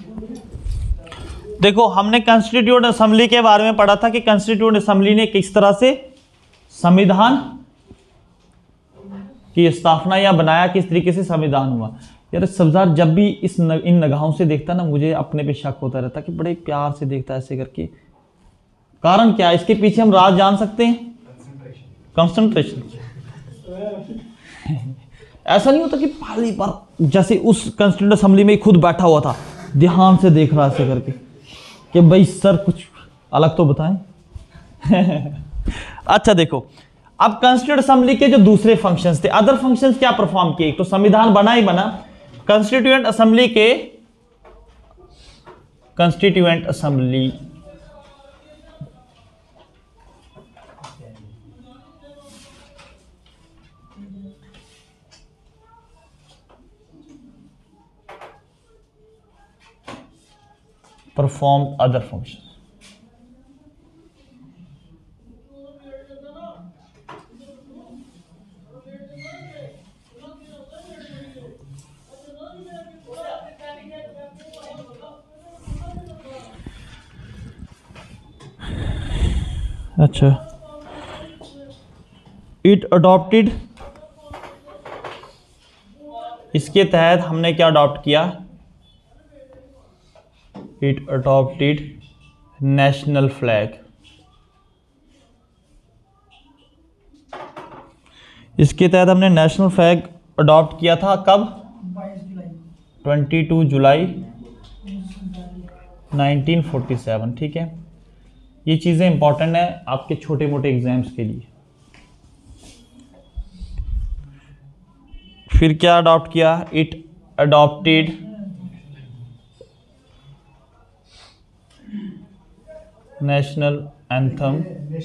देखो हमने constituent assembly के बारे में पढ़ा था कि कॉन्स्टिट्यूएंट असेंबली ने किस तरह से संविधान की स्थापना या बनाया, किस तरीके से संविधान हुआ। यार सब्जार जब भी इन निगाहों से देखता ना, मुझे अपने पे शक होता रहता कि बड़े प्यार से देखता है ऐसे करके। कारण क्या है इसके पीछे, हम राज जान सकते हैं? कंसंट्रेशन। ऐसा नहीं होता कि पहली बार जैसे उस कॉन्स्टिट्यूएंट असेंबली में खुद बैठा हुआ था, ध्यान से देख रहा ऐसे करके कि भाई सर कुछ अलग तो बताएं। अच्छा देखो, अब कॉन्स्टिट्यूएंट असेंबली के जो दूसरे फंक्शंस थे, अदर फंक्शंस क्या परफॉर्म किए? तो संविधान बना ही बना, constituent assembly performed other functions. अच्छा, इट अडॉप्टेड, इसके तहत हमने क्या अडॉप्ट किया? It adopted national flag. इसके तहत हमने नेशनल फ्लैग अडॉप्ट किया था कब? 22 जुलाई 1947। ठीक है, ये चीज़ें इंपॉर्टेंट है आपके छोटे मोटे एग्जाम्स के लिए। फिर क्या अडॉप्ट किया? It adopted national anthem.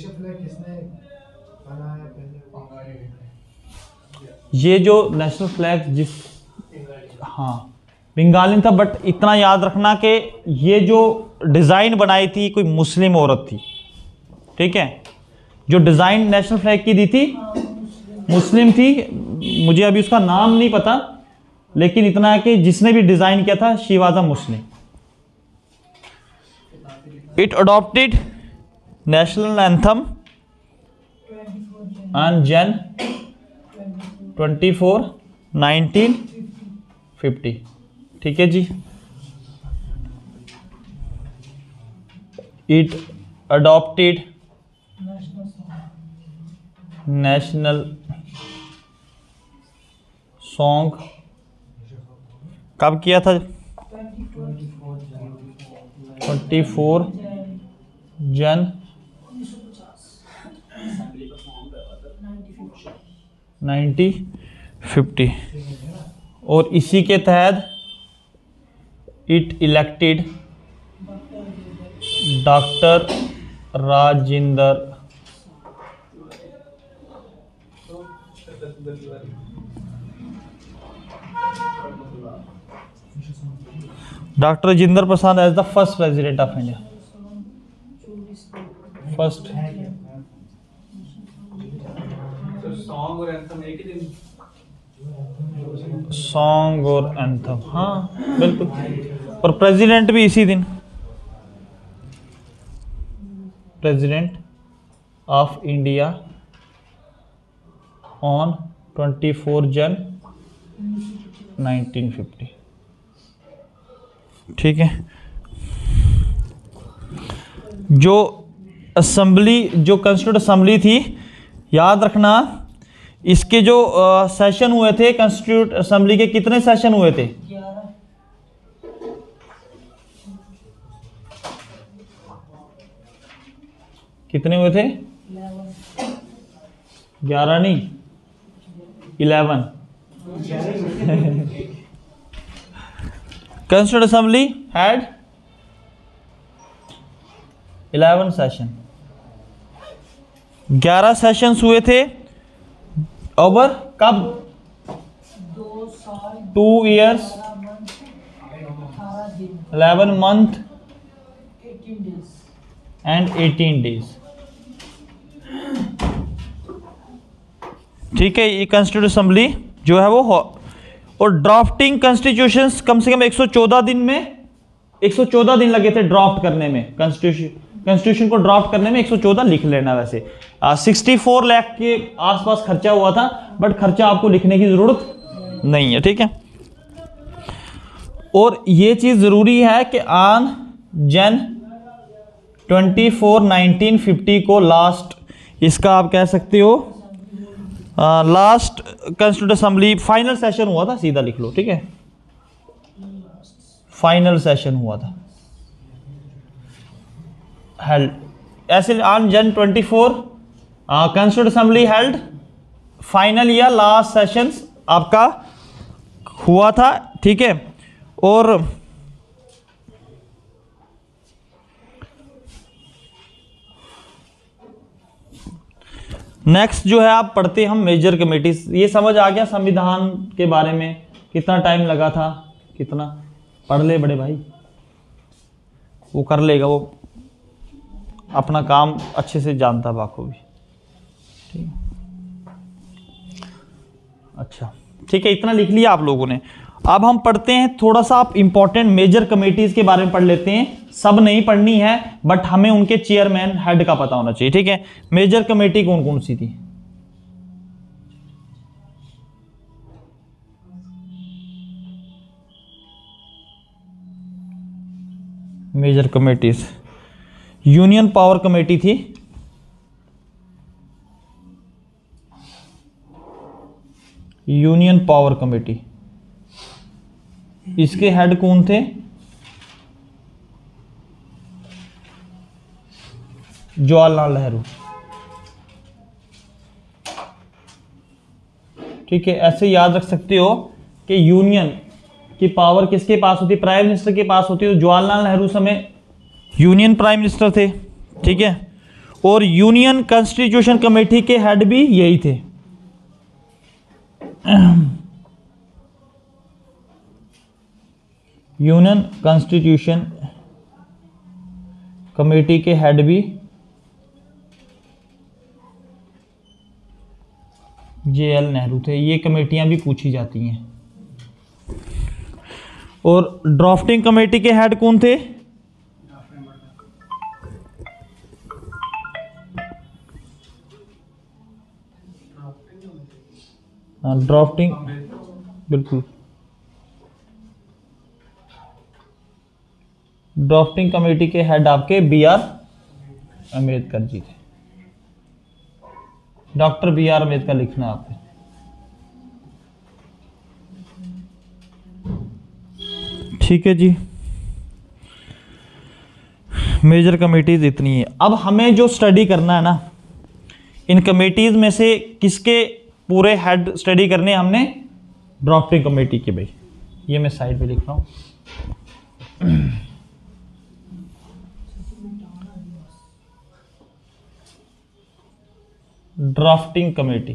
ये जो नेशनल फ्लैग जिस, हाँ बंगाली था, बट इतना याद रखना कि ये जो डिज़ाइन बनाई थी कोई मुस्लिम औरत थी। ठीक है, जो डिज़ाइन नेशनल फ्लैग की दी थी मुस्लिम थी, मुझे अभी उसका नाम नहीं पता, लेकिन इतना है कि जिसने भी डिज़ाइन किया था she was a Muslim. It adopted national anthem on Jan 24, 1950। ठीक है जी, it adopted national song कब किया था? 24 जन 1950। और इसी के तहत it elected doctor Rajendra Prasad as the first president of India. First song और एंथम, हाँ बिल्कुल, और प्रेसिडेंट भी इसी दिन, प्रेसिडेंट ऑफ इंडिया ऑन 24 जन 1950। ठीक है, जो असेंबली, जो कॉन्स्टिट्यूएंट असेंबली थी, याद रखना इसके जो सेशन हुए थे कॉन्स्टिट्यूएंट असेंबली के, कितने सेशन हुए थे? 11। कितने हुए थे? 11 नहीं, 11। Constituent Assembly had 11 session, 11 sessions हुए थे। ओवर कब? 2 साल 2 years 11 month 18 days and 18 days। ठीक है, ये कॉन्स्टिट्यूएंट असेंबली जो है वो और ड्राफ्टिंग कॉन्स्टिट्यूशंस कम से कम 114 दिन में 114 दिन लगे थे ड्राफ्ट करने में, कॉन्स्टिट्यूशन को ड्राफ्ट करने में 114 लिख लेना। वैसे 64 लाख के आसपास खर्चा हुआ था, बट खर्चा आपको लिखने की जरूरत नहीं है, ठीक है। और ये चीज जरूरी है कि ऑन जन 24 1950 को लास्ट, इसका आप कह सकते हो last constituent assembly final session हुआ था, सीधा लिख लो, ठीक है, फाइनल सेशन हुआ था हेल्ड, ऐसे on Jan 24 constituent assembly held final या लास्ट सेशंस आपका हुआ था, ठीक है। और नेक्स्ट जो है आप पढ़ते हम मेजर कमेटीज। ये समझ आ गया संविधान के बारे में, कितना टाइम लगा था, कितना पढ़ ले बड़े भाई, वो कर लेगा, वो अपना काम अच्छे से जानता बाखूबी, ठीक। अच्छा ठीक है, इतना लिख लिया आप लोगों ने। अब हम पढ़ते हैं थोड़ा सा, आप इंपॉर्टेंट मेजर कमेटीज के बारे में पढ़ लेते हैं। सब नहीं पढ़नी है, बट हमें उनके चेयरमैन हेड का पता होना चाहिए, ठीक है। मेजर कमेटी कौन कौन सी थी? Major committees, union power committee थी, यूनियन पावर कमेटी, इसके हेड कौन थे? जवाहरलाल नेहरू, ठीक है। ऐसे याद रख सकते हो कि यूनियन की पावर किसके पास होती है? प्राइम मिनिस्टर के पास होती है। तो जवाहरलाल नेहरू समय यूनियन प्राइम मिनिस्टर थे, ठीक है। और यूनियन कॉन्स्टिट्यूशन कमेटी के हेड भी यही थे। यूनियन कॉन्स्टिट्यूशन कमेटी के हेड भी JL नेहरू थे। ये कमेटियां भी पूछी जाती हैं। और ड्राफ्टिंग कमेटी के हेड कौन थे? ड्राफ्टिंग, बिल्कुल, ड्राफ्टिंग कमेटी के हेड आपके BR अम्बेडकर जी थे। डॉक्टर BR अम्बेडकर लिखना आपने। ठीक है जी, मेजर कमेटीज इतनी है। अब हमें जो स्टडी करना है ना, इन कमेटीज में से किसके पूरे हेड स्टडी करने हमने? ड्राफ्टिंग कमेटी के। भाई ये मैं साइड पे लिख रहा हूं। ड्राफ्टिंग कमेटी,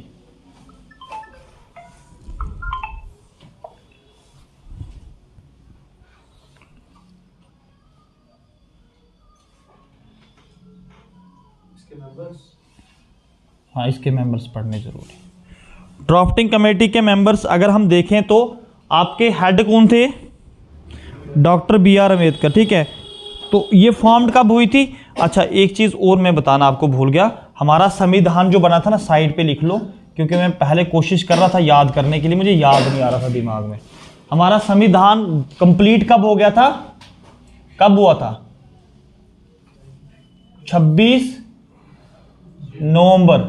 हाँ इसके मेंबर्स पढ़ने जरूरी। ड्राफ्टिंग कमेटी के मेंबर्स अगर हम देखें तो आपके हेड कौन थे? डॉक्टर BR अम्बेडकर, ठीक है। तो ये फॉर्म्ड कब हुई थी? अच्छा एक चीज़ और मैं बताना आपको भूल गया, हमारा संविधान जो बना था ना, साइड पे लिख लो, क्योंकि मैं पहले कोशिश कर रहा था याद करने के लिए, मुझे याद नहीं आ रहा था दिमाग में। हमारा संविधान कंप्लीट कब हो गया था? कब हुआ था? 26 नवंबर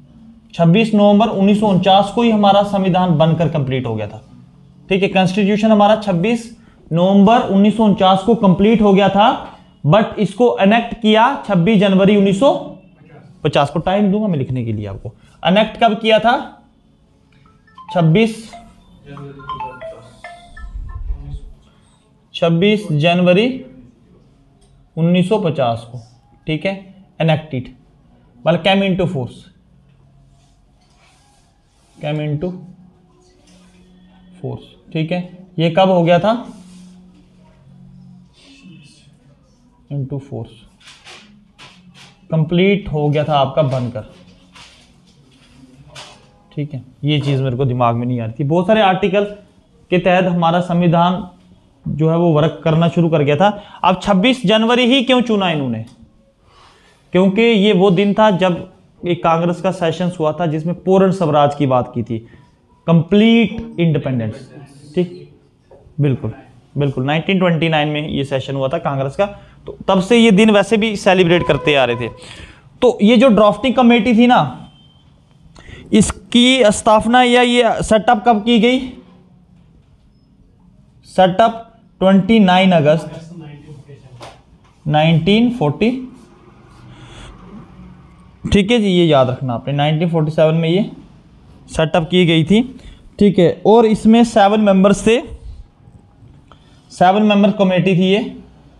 1949 को ही हमारा संविधान बनकर कंप्लीट हो गया था, ठीक है। कॉन्स्टिट्यूशन हमारा 26 नवंबर 1949 को कंप्लीट हो गया था, बट इसको अनेक्ट किया 26 जनवरी 1950 को। टाइम दूंगा मैं लिखने के लिए आपको। अनेक्ट कब किया था? 26 जनवरी 1950 को, ठीक है। एनेक्टेड, मतलब कैम इनटू फोर्स, ठीक है। ये कब हो गया था? इनटू फोर्स, कंप्लीट हो गया था आपका बनकर, ठीक है। ये चीज़ मेरे को दिमाग में नहीं आ रही थी। बहुत सारे आर्टिकल के तहत हमारा संविधान जो है वो वर्क करना शुरू कर गया था। अब 26 जनवरी ही क्यों चुना इन्होंने? क्योंकि ये वो दिन था जब एक कांग्रेस का सेशन हुआ था जिसमें पूर्ण स्वराज की बात की थी, कंप्लीट इंडिपेंडेंस। ठीक, बिल्कुल बिल्कुल 1929 में ये सेशन हुआ था कांग्रेस का, तो तब से ये दिन वैसे भी सेलिब्रेट करते आ रहे थे। तो ये जो ड्राफ्टिंग कमेटी थी ना, इसकी स्थापना या ये सेटअप कब की गई? सेटअप 29 अगस्त 1940। ठीक है जी, ये याद रखना आपने, 1947 में ये सेटअप की गई थी। ठीक है, और इसमें 7 मेंबर्स थे, 7 मेंबर कमेटी थी ये।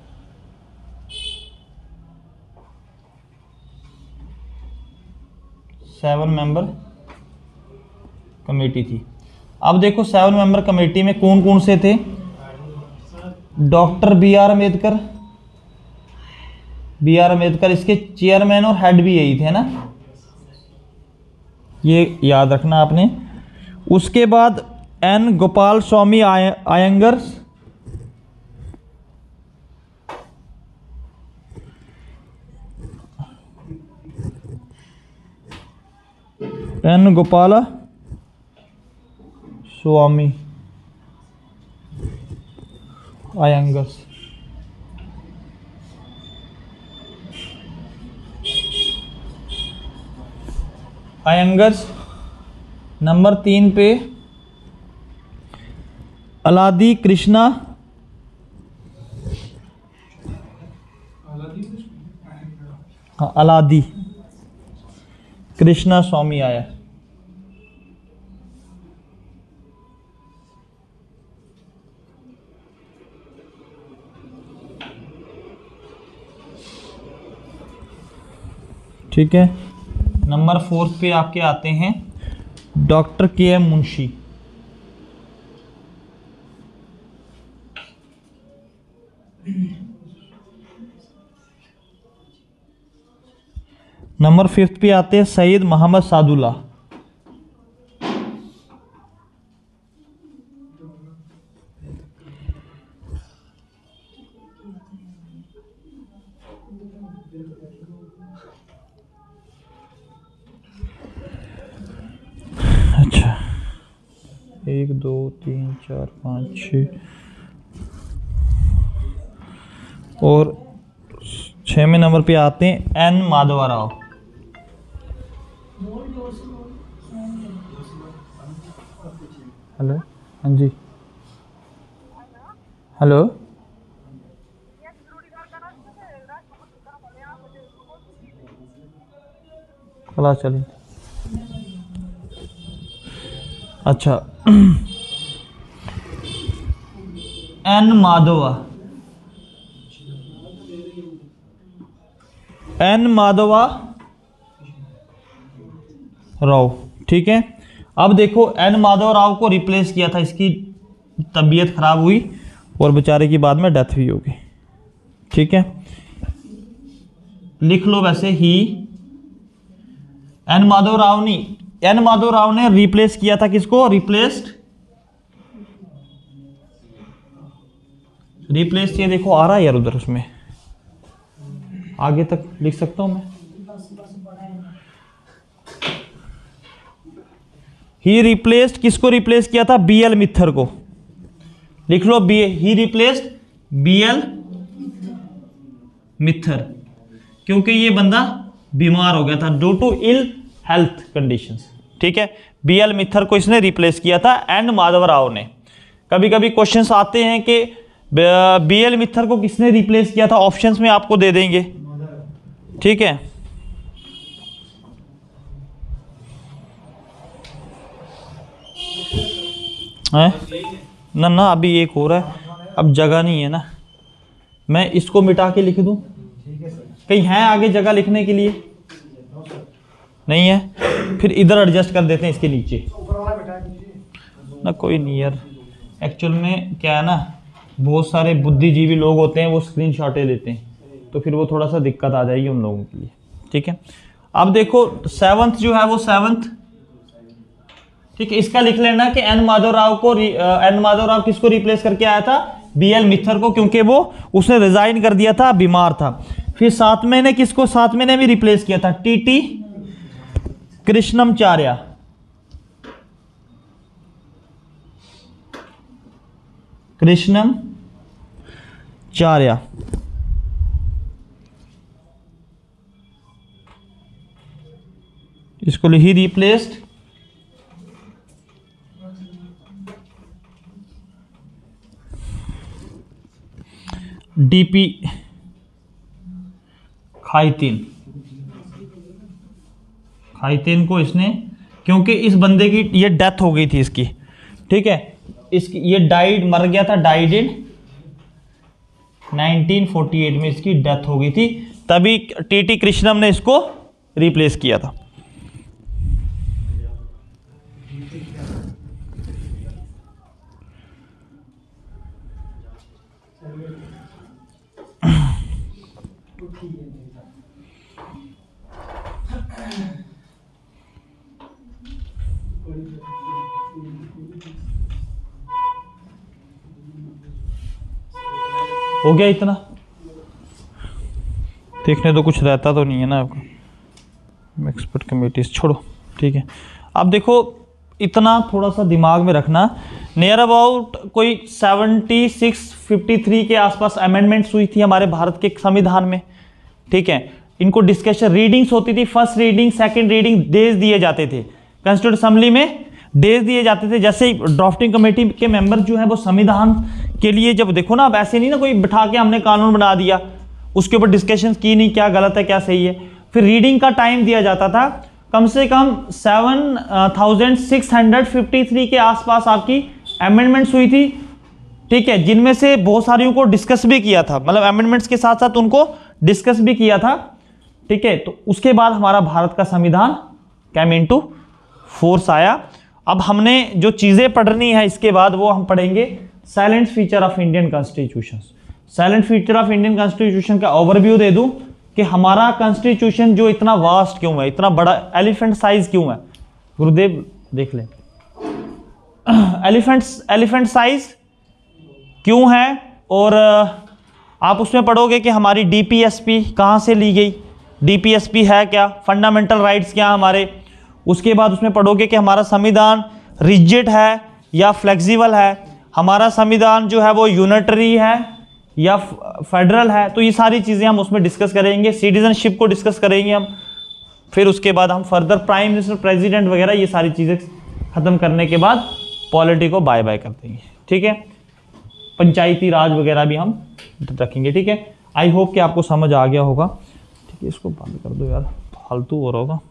सेवन मेंबर कमेटी थी। अब देखो 7 मेंबर कमेटी में कौन कौन से थे? डॉक्टर बी आर अम्बेडकर, इसके चेयरमैन और हेड भी यही थे ना, ये याद रखना आपने। उसके बाद N Gopalaswami Ayyangar, N Gopalaswami Ayyangar. Number 3 पे अलादी कृष्णा, हाँ अलादी कृष्णा स्वामी आया। ठीक है, नंबर 4 पे आपके आते हैं डॉक्टर के एम मुंशी। नंबर 5 पे आते हैं सैयद मोहम्मद सादुल्ला। अच्छा, 1 2 3 4 5 6 और 6वें नंबर पे आते हैं एन माधवा राव। हेलो, हाँ जी, हेलो, चला चलिए। अच्छा, एन माधवा राव। ठीक है, अब देखो एन माधव राव को रिप्लेस किया था, इसकी तबीयत खराब हुई और बेचारे की बाद में डेथ भी होगी। ठीक है, लिख लो वैसे ही एन माधव राव ने रिप्लेस किया था किसको? रिप्लेस ये देखो आ रहा है यार उधर, उसमें आगे तक लिख सकता हूं मैं। ही रिप्लेस्ड, किसको रिप्लेस किया था? बीएल मित्थर को। लिख लो ही रिप्लेस्ड बीएल मित्थर, क्योंकि ये बंदा बीमार हो गया था due to ill health conditions. ठीक है, बीएल मित्थर को इसने रिप्लेस किया था एन माधव राव ने। कभी कभी क्वेश्चंस आते हैं कि बीएल मित्थर को किसने रिप्लेस किया था, ऑप्शंस में आपको दे देंगे। ठीक है, ना अभी एक हो रहा है, अब जगह नहीं है ना, मैं इसको मिटा के लिख दूं? कहीं है आगे जगह लिखने के लिए? नहीं है, फिर इधर एडजस्ट कर देते हैं इसके नीचे ना। कोई नहीं यार, एक्चुअल में क्या है ना, बहुत सारे बुद्धिजीवी लोग होते हैं वो स्क्रीन शॉटें लेते हैं, तो फिर वो थोड़ा सा दिक्कत आ जाएगी उन लोगों के लिए। ठीक है, अब देखो 7th जो है वो 7th। ठीक है, इसका लिख लेना कि एन माधव राव किसको रिप्लेस करके आया था? BL मित्तर को, क्योंकि वो उसने रिजाइन कर दिया था, बीमार था। फिर 7 महीने किसको 7 महीने भी रिप्लेस किया था, TT कृष्णमाचार्य। कृष्णमाचार्य इसको ही रिप्लेस्ड DP खाइतीन को इसने, क्योंकि इस बंदे की ये डेथ हो गई थी इसकी, ठीक है, इसकी ये मर गया था, डाइड इन 1948 में इसकी डेथ हो गई थी, तभी TT कृष्णम ने इसको रिप्लेस किया था। हो गया इतना, देखने तो कुछ रहता तो नहीं है ना आपको, एक्सपर्ट कमेटीज छोड़ो, ठीक है। अब देखो इतना थोड़ा सा दिमाग में रखना, नियर अबाउट कोई 76-53 के आसपास अमेंडमेंट्स हुई थी हमारे भारत के संविधान में, ठीक है। इनको डिस्कशन रीडिंग्स होती थी, first reading second reading days दिए जाते थे, कॉन्स्टिट्यूंट असेंबली में डेज दिए जाते थे। जैसे ड्राफ्टिंग कमेटी के मेंबर जो है वो संविधान के लिए, जब देखो ना, अब ऐसे नहीं ना कोई बिठा के हमने कानून बना दिया, उसके ऊपर डिस्कशन की नहीं, क्या गलत है क्या सही है, फिर रीडिंग का टाइम दिया जाता था, कम से कम 7653 के आसपास आपकी अमेंडमेंट्स हुई थी, ठीक है, जिनमें से बहुत सारियों को डिस्कस भी किया था, मतलब अमेंडमेंट्स के साथ साथ उनको डिस्कस भी किया था, ठीक है। तो उसके बाद हमारा भारत का संविधान कैम इनटू फोर्स आया। अब हमने जो चीजें पढ़नी है इसके बाद वो हम पढ़ेंगे silent feature of Indian constitution. Silent feature of Indian constitution का ओवरव्यू दे दूं कि हमारा कॉन्स्टिट्यूशन जो इतना वास्ट क्यों है, इतना बड़ा एलिफेंट साइज क्यों है, गुरुदेव देख लें, एलिफेंट साइज क्यों है, और आप उसमें पढ़ोगे कि हमारी DPSP कहाँ से ली गई, DPSP है क्या, फंडामेंटल राइट्स क्या हमारे, उसके बाद उसमें पढ़ोगे कि हमारा संविधान रिजिड है या फ्लेक्सिबल है, हमारा संविधान जो है वो यूनिटरी है या फेडरल है, तो ये सारी चीज़ें हम उसमें डिस्कस करेंगे। सिटीजनशिप को डिस्कस करेंगे हम, फिर उसके बाद हम फर्दर प्राइम मिनिस्टर, प्रेसिडेंट वगैरह ये सारी चीज़ें ख़त्म करने के बाद पॉलिटी को बाय बाय कर देंगे, ठीक है। पंचायती राज वगैरह भी हम रखेंगे, ठीक है। आई होप कि आपको समझ आ गया होगा, ठीक है। इसको बंद कर दो यार, फालतू हो रहा होगा।